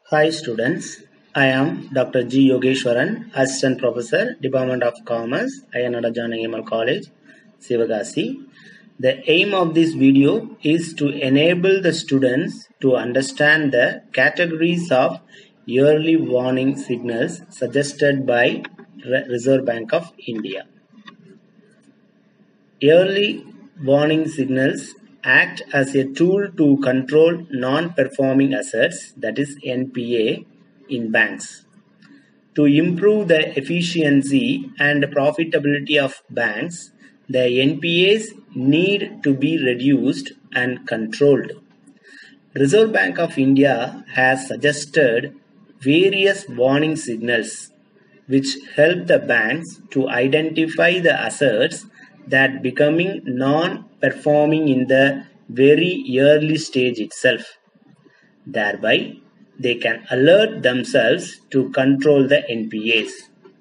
Hi students, I am Dr. G. Yogeshwaran, Assistant Professor, Department of Commerce, Ayanada College, Sivagasi. The aim of this video is to enable the students to understand the categories of early warning signals suggested by Reserve Bank of India. Early warning signals act as a tool to control non-performing assets, that is NPA, in banks. To improve the efficiency and profitability of banks, the NPAs need to be reduced and controlled. Reserve Bank of India has suggested various warning signals which help the banks to identify the assets that becoming non-performing in the very early stage itself. Thereby, they can alert themselves to control the NPAs.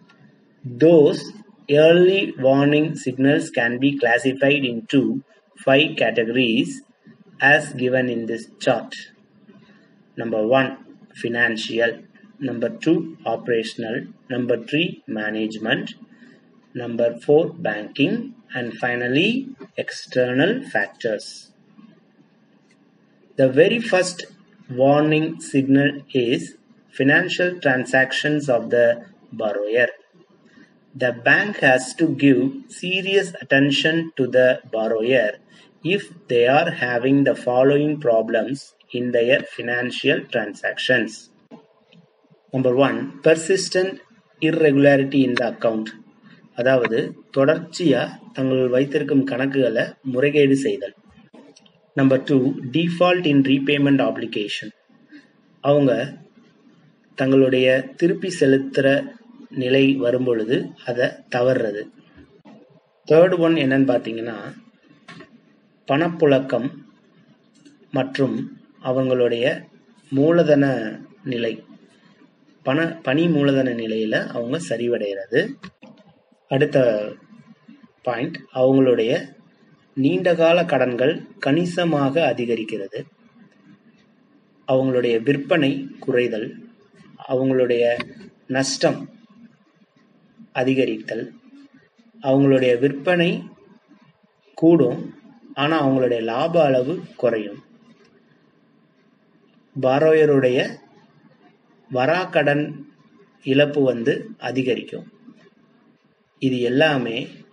Those early warning signals can be classified into 5 categories as given in this chart. Number 1, financial. Number 2, operational. Number 3, management. Number 4, banking. And finally, external factors. The very first warning signal is financial transactions of the borrower. The bank has to give serious attention to the borrower if they are having the following problems in their financial transactions. Number 1, persistent irregularity in the account. அதாவது தொடர்ச்சியா தங்கள் வைத்திருக்கும் கணக்குகளை முறைகேடு செய்தல். Number 2, default in repayment obligation. அவங்க தங்களுடைய திருப்பி செலுத்துற நிலை வரும்பொழுது அதை தவறுறது. தேர்ட் ஒன் என்னன்னு பார்த்தீங்கன்னா பணப்புழக்கம் மற்றும் அவங்களுடைய மூலதன நிலை, பணி மூலதன நிலையில அவங்க சரிவடைகிறது. அடுத்த பாயிண்ட், அவங்களுடைய நீண்டகால கடன்கள் கணிசமாக அதிகரிக்கிறது. அவங்களுடைய விற்பனை குறைதல், அவங்களுடைய நஷ்டம் அதிகரித்தல், அவங்களுடைய விற்பனை கூடும் ஆனால் அவங்களுடைய லாப அளவு குறையும். பாரோயருடைய வராக்கடன் இழப்பு அதிகரிக்கும். இது எல்லாமே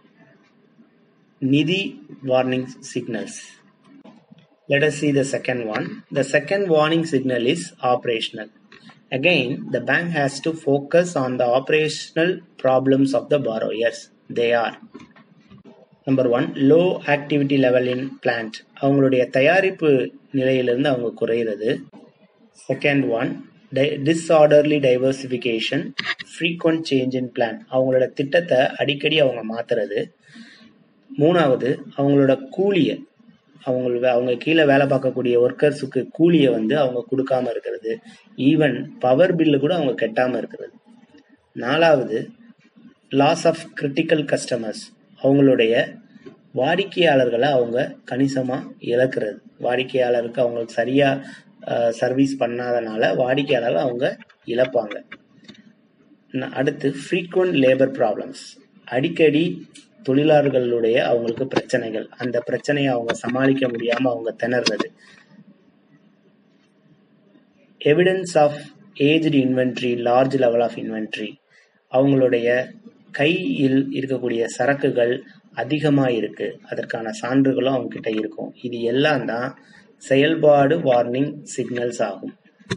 நிதி warning signals. Let us see the second one. The second warning signal is operational. Again, the bank has to focus on the operational problems of the borrowers. They are: number 1, low activity level in plant. அவங்களுடைய தயாரிப்பு நிலையிலிருந்து அவங்க குறையிறது. Second one, disorderly diversification, frequent change in plan. அவங்களோட திட்டத்தை அடிக்கடி அவங்க மாத்துறது. மூணாவது, அவங்களோட கூலியை, அவங்க கீழே வேலை பார்க்கக்கூடிய ஒர்க்கர்ஸுக்கு கூலியை அவங்க கொடுக்காம இருக்கிறது. ஈவன் பவர் பில்லு கூட அவங்க கட்டாம இருக்கிறது. நாலாவது, லாஸ் ஆஃப் கிரிட்டிக்கல் கஸ்டமர்ஸ். அவங்களுடைய வாடிக்கையாளர்களை அவங்க கணிசமா இழக்கிறது. வாடிக்கையாளருக்கு அவங்களுக்கு சரியா சர்வீஸ் பண்ணாதனால வாடிக்கையாளர்கள் அவங்க இழப்பாங்க. அடுத்து, ஃப்ரீக்வெண்ட் லேபர் ப்ராப்ளம்ஸ். அடிக்கடி தொழிலாளர்களுடைய அவங்களுக்கு பிரச்சனைகள், அந்த பிரச்சனையை அவங்க சமாளிக்க முடியாம அவங்க திணறது. Evidence of aged inventory, large level of inventory. அவங்களுடைய கையில் இருக்கக்கூடிய சரக்குகள் அதிகமா இருக்கு, அதற்கான சான்றுகளும் அவங்க கிட்ட இருக்கும். இது எல்லாம் தான் செயல்பாடு வார்னிங் சிக்னல்ஸ் ஆகும்.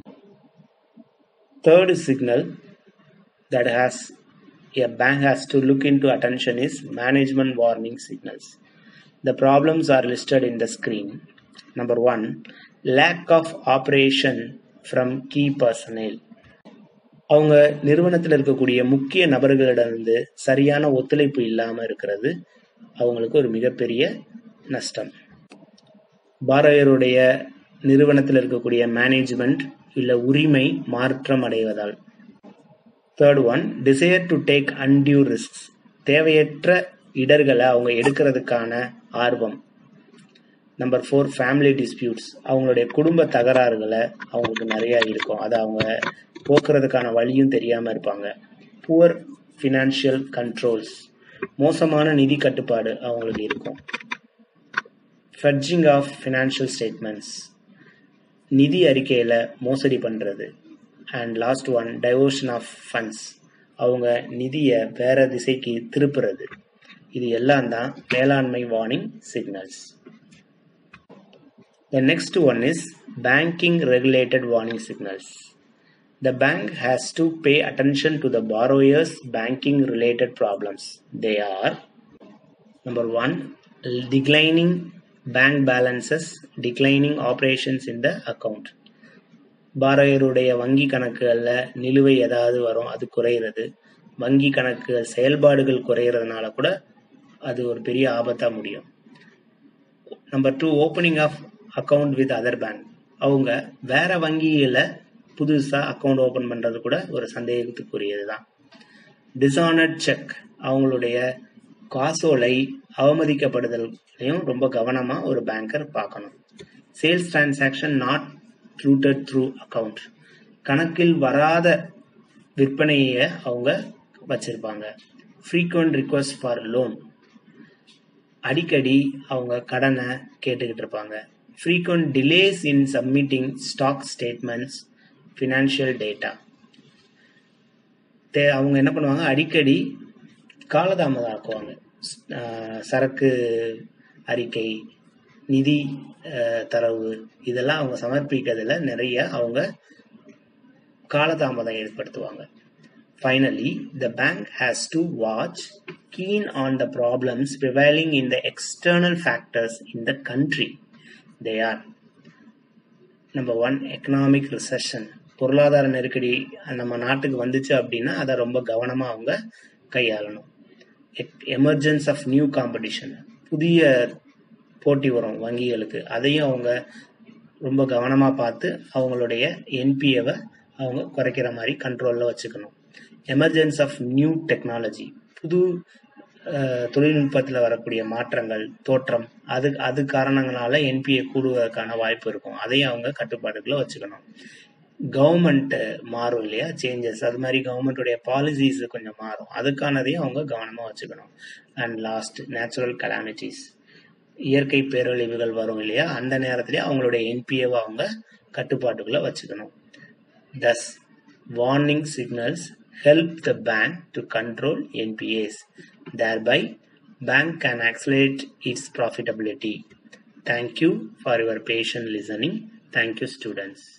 Third signal that a bank has to look into attention is management warning signals. The problems are listed in the screen. Number 1, lack of operation from key personnel. அவங்க நிறுவனத்தில் இருக்கக்கூடிய முக்கிய நபர்களிடமிருந்து சரியான ஒத்துழைப்பு இல்லாம இருக்கிறது அவங்களுக்கு ஒரு மிகப்பெரிய நஷ்டம். பாரோயருடைய நிறுவனத்தில் இருக்கக்கூடிய மேனேஜ்மெண்ட் இல்ல உரிமை மாற்றம் அடைவதால். Third one, desire to take undue risks. தேவையற்ற இடர்களை அவங்க எடுக்கிறதுக்கான ஆர்வம். Number 4 family disputes. அவங்களுடைய குடும்ப தகராறுகளை அவங்களுக்கு நிறையா இருக்கும், அதை அவங்க போக்குறதுக்கான வழியும் தெரியாமல் இருப்பாங்க. புவர் ஃபினான்ஷியல் கண்ட்ரோல்ஸ், மோசமான நிதி கட்டுப்பாடு அவங்களுக்கு இருக்கும். ஃபட்ஜிங் ஆஃப் ஃபினான்ஷியல் ஸ்டேட்மெண்ட்ஸ், நிதி அறிக்கையில் மோசடி பண்ணுறது. And last one diversion of funds, அவங்க நிதியை வேற திசைக்கு திருப்புறது. இது எல்லாம் தான் மேலாண்மை warning signals. The next one is banking regulated warning signals. The bank has to pay attention to the borrower's banking related problems. They are: number 1, declining bank balances, declining operations in the account. பாரோயருடைய வங்கி கணக்குகளில் நிலுவை ஏதாவது வரும், அது குறையிறது. வங்கி கணக்குகள் செயல்பாடுகள் குறையிறதுனால கூட அது ஒரு பெரிய ஆபத்தாக முடியும். Number 2, opening of account with other bank. அவங்க வேற வங்கியில் புதுசாக அக்கௌண்ட் ஓப்பன் பண்ணுறது கூட ஒரு சந்தேகத்துக்குரியது தான். டிஸானர்ட் செக், அவங்களுடைய காசோலை அவமதிக்கப்படுதலையும் ரொம்ப கவனமாக ஒரு பேங்கர் பார்க்கணும். Sales transaction not routed through account, கணக்கில் வராத விற்பனையை அவங்க வச்சிருப்பாங்க. ஃப்ரீக்வெண்ட் ரிக்வஸ்ட் ஃபார் லோன், அடிக்கடி அவங்க கடனை கேட்டுக்கிட்டு இருப்பாங்க. Frequent delays in submitting stock statements, financial data. அவங்க என்ன பண்ணுவாங்க, அடிக்கடி காலதாமதம் ஆக்குவாங்க. சரக்கு அறிக்கை, நிதி தரவு, இதெல்லாம் அவங்க சமர்ப்பிக்கிறதுல நிறைய அவங்க காலதாமதம் ஏற்படுத்துவாங்க. Finally, the bank has to watch keen on the problems prevailing in the external factors in the country. They are: number 1, economic recession, பொருளாதார நெருக்கடி நம்ம நாட்டுக்கு வந்துச்சு அப்படின்னா அதை ரொம்ப கவனமாக அவங்க கையாளணும். எமர்ஜென்ஸ் ஆஃப் நியூ காம்படிஷன், புதிய போட்டி வரும் வங்கிகளுக்கு, அதையும் அவங்க ரொம்ப கவனமாக பார்த்து அவங்களுடைய என்பிஏவை அவங்க குறைக்கிற மாதிரி கண்ட்ரோலில் வச்சுக்கணும். எமர்ஜென்ஸ் ஆஃப் நியூ டெக்னாலஜி, புது தொழில்நுட்பத்தில் வரக்கூடிய மாற்றங்கள், தோற்றம், அது காரணங்களால என்பிஏ கூடுவதற்கான வாய்ப்பு இருக்கும், அதையும் அவங்க கட்டுப்பாட்டுக்குள்ள வச்சுக்கணும். கவர்மெண்ட் மாறும் இல்லையா, சேஞ்சஸ், அது மாதிரி கவர்மெண்ட்டுடைய பாலிசிஸ் கொஞ்சம் மாறும், அதுக்கானதையும் அவங்க கவனமாக வச்சுக்கணும். அண்ட் லாஸ்ட், நேச்சுரல் கலாமிட்டிஸ், இயற்கை பேரழிவுகள் வரும் இல்லையா, அந்த நேரத்திலேயே அவங்களுடைய என்பிஏவை அவங்க கட்டுப்பாட்டுக்குள்ள வச்சுக்கணும். Thus, warning signals help the bank to control NPAs. Thereby, bank can accelerate its profitability. Thank you for your patient listening. Thank you, students.